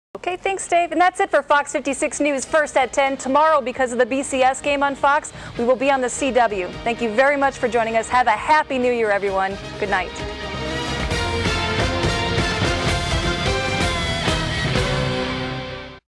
Okay, thanks, Dave. And that's it for Fox 56 News First at 10. Tomorrow, because of the BCS game on Fox, we will be on the CW. Thank you very much for joining us. Have a happy New Year, everyone. Good night.